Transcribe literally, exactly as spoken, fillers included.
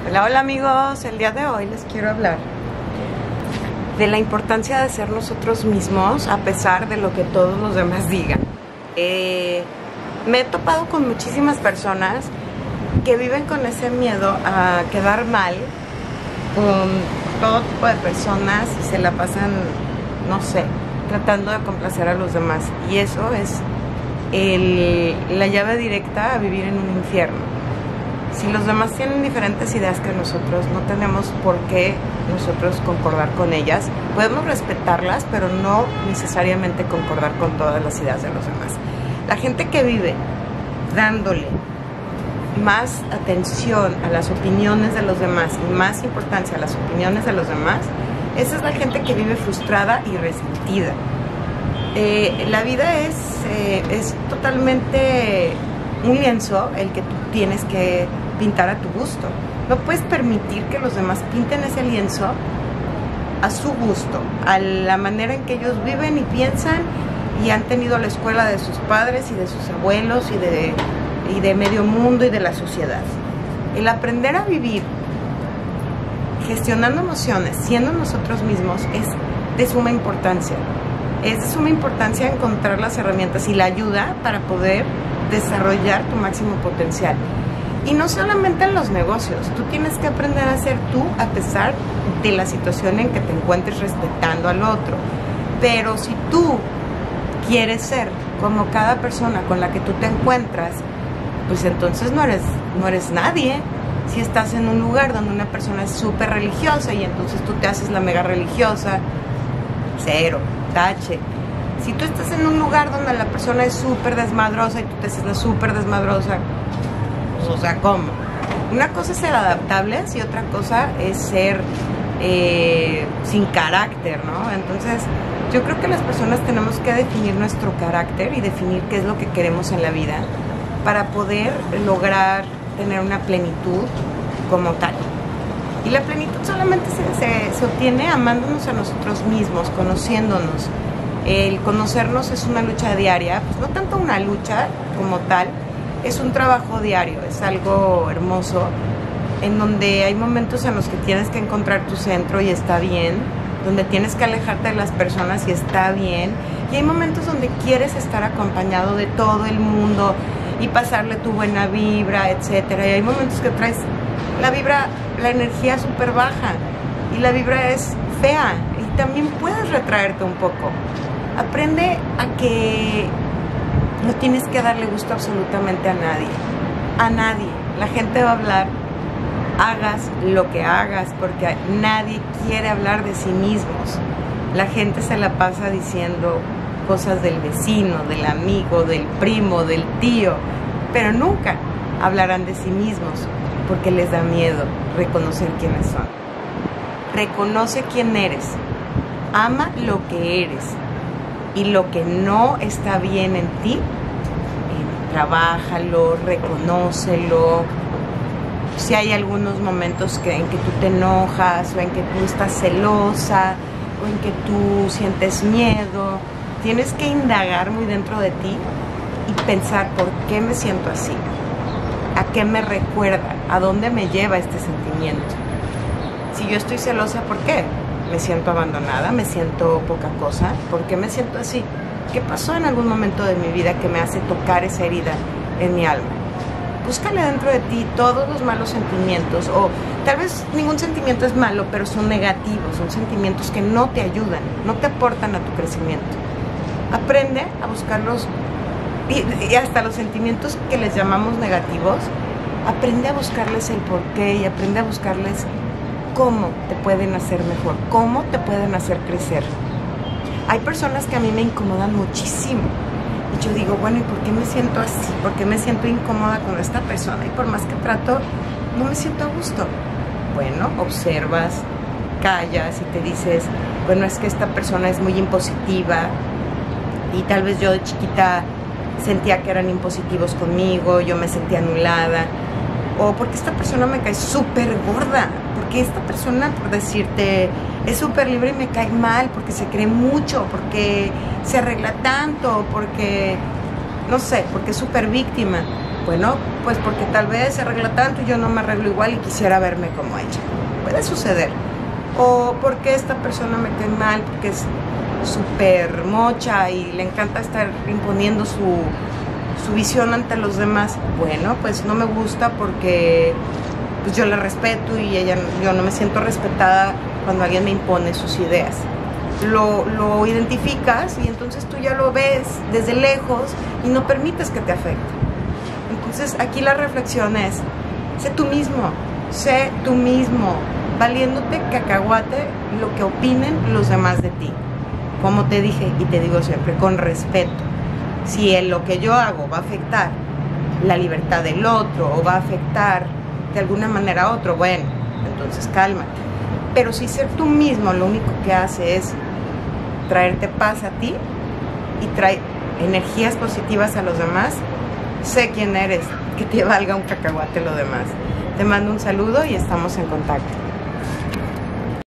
Hola, hola amigos, el día de hoy les quiero hablar de la importancia de ser nosotros mismos a pesar de lo que todos los demás digan. Eh, me he topado con muchísimas personas que viven con ese miedo a quedar mal con todo tipo de personas y se la pasan, no sé, tratando de complacer a los demás, y eso es el, la llave directa a vivir en un infierno. Si los demás tienen diferentes ideas que nosotros, no tenemos por qué nosotros concordar con ellas. Podemos respetarlas, pero no necesariamente concordar con todas las ideas de los demás. La gente que vive dándole más atención a las opiniones de los demás y más importancia a las opiniones de los demás, esa es la gente que vive frustrada y resentida. Eh, la vida es, eh, es totalmente un lienzo el que tú tienes que pintar a tu gusto. No puedes permitir que los demás pinten ese lienzo a su gusto, a la manera en que ellos viven y piensan y han tenido la escuela de sus padres y de sus abuelos y de, y de medio mundo y de la sociedad. El aprender a vivir gestionando emociones, siendo nosotros mismos, es de suma importancia. Es de suma importancia encontrar las herramientas y la ayuda para poder desarrollar tu máximo potencial. Y no solamente en los negocios, tú tienes que aprender a ser tú a pesar de la situación en que te encuentres, respetando al otro. Pero si tú quieres ser como cada persona con la que tú te encuentras, pues entonces no eres, no eres nadie. Si estás en un lugar donde una persona es súper religiosa y entonces tú te haces la mega religiosa, cero, tache. Si tú estás en un lugar donde la persona es súper desmadrosa y tú te haces la súper desmadrosa, pues, o sea, ¿cómo? Una cosa es ser adaptables y otra cosa es ser eh, sin carácter, ¿no? Entonces, yo creo que las personas tenemos que definir nuestro carácter y definir qué es lo que queremos en la vida para poder lograr tener una plenitud como tal. Y la plenitud solamente se, se, se obtiene amándonos a nosotros mismos, conociéndonos. El conocernos es una lucha diaria, pues no tanto una lucha como tal, es un trabajo diario, es algo hermoso, en donde hay momentos en los que tienes que encontrar tu centro y está bien, donde tienes que alejarte de las personas y está bien, y hay momentos donde quieres estar acompañado de todo el mundo y pasarle tu buena vibra, etcétera, y hay momentos que traes la vibra, la energía súper baja, y la vibra es fea, y también puedes retraerte un poco. Aprende a que no tienes que darle gusto absolutamente a nadie, a nadie. La gente va a hablar, hagas lo que hagas, porque nadie quiere hablar de sí mismos. La gente se la pasa diciendo cosas del vecino, del amigo, del primo, del tío, pero nunca hablarán de sí mismos porque les da miedo reconocer quiénes son. Reconoce quién eres, ama lo que eres. Y lo que no está bien en ti, eh, trabájalo, reconócelo. Si hay algunos momentos que, en que tú te enojas, o en que tú estás celosa, o en que tú sientes miedo, tienes que indagar muy dentro de ti y pensar por qué me siento así, a qué me recuerda, a dónde me lleva este sentimiento. Si yo estoy celosa, ¿por qué? Me siento abandonada, me siento poca cosa. ¿Por qué me siento así? ¿Qué pasó en algún momento de mi vida que me hace tocar esa herida en mi alma? Búscale dentro de ti todos los malos sentimientos, o tal vez ningún sentimiento es malo, pero son negativos, son sentimientos que no te ayudan, no te aportan a tu crecimiento. Aprende a buscarlos, y, y hasta los sentimientos que les llamamos negativos, aprende a buscarles el porqué y aprende a buscarles cómo te pueden hacer mejor, cómo te pueden hacer crecer. Hay personas que a mí me incomodan muchísimo y yo digo, bueno, ¿y por qué me siento así? ¿Por qué me siento incómoda con esta persona? Y por más que trato, no me siento a gusto. Bueno, observas, callas y te dices, bueno, es que esta persona es muy impositiva y tal vez yo de chiquita sentía que eran impositivos conmigo, yo me sentía anulada, o porque esta persona me cae súper gorda, porque esta persona, por decirte, es súper libre y me cae mal, porque se cree mucho, porque se arregla tanto, porque, no sé, porque es súper víctima, Bueno, pues porque tal vez se arregla tanto y yo no me arreglo igual y quisiera verme como ella. Puede suceder. O porque esta persona me cae mal, porque es súper mocha y le encanta estar imponiendo su, su visión ante los demás. Bueno, pues no me gusta porque pues yo la respeto y ella, yo no me siento respetada cuando alguien me impone sus ideas. Lo, lo identificas y entonces tú ya lo ves desde lejos y no permites que te afecte. Entonces aquí la reflexión es, sé tú mismo, sé tú mismo, valiéndote cacahuate lo que opinen los demás de ti. Como te dije y te digo siempre, con respeto. Si en lo que yo hago va a afectar la libertad del otro o va a afectar de alguna manera a otro, bueno, entonces cálmate. Pero si ser tú mismo lo único que hace es traerte paz a ti y trae energías positivas a los demás, sé quién eres, que te valga un cacahuate lo demás. Te mando un saludo y estamos en contacto.